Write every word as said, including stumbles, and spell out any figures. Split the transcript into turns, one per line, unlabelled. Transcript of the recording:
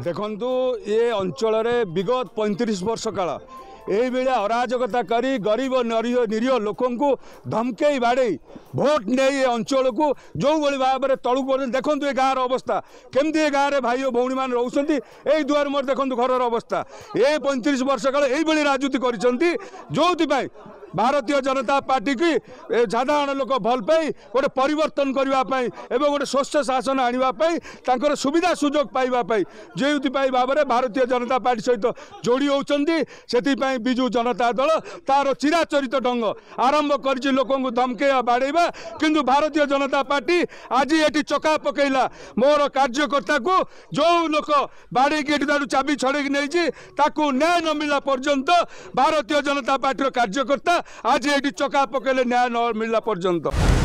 देखु ये अंचल विगत पैंतीस वर्ष काल यही अराजकता करी गरीब निरीह निरीह लोक धमकई बाड़े भोट नहीं अंचल को जो भाव में तलू पर देखो ये गाँव अवस्था केमती गाँव में भाई भौणी मैंने रोच यही दुआर मोर देखो घर अवस्था ये पैंतीस वर्ष काल यही राजनीति कर भारतीय जनता पार्टी की साधारण लोक भल पाई गोटे परिवर्तन करने गोटे स्वच्छ शासन आने सुविधा सुजोग पाइबापी जो भाव में भारतीय जनता पार्टी सहित जोड़ी होती से विजु जनता दल तार चिराचरित ढंग आरंभ कर लोक धमकेवा बाड़ेवा किंतु भारतीय जनता पार्टी आज ये चका पकईला मोर कार्यकर्ता को जो लोक बाड़े चाबी छड़े नहीं न्याय न मिलला पर्यंत भारतीय जनता पार्टी कार्यकर्ता आज ये चका पकड़े न्याय न मिलला पर्यंत।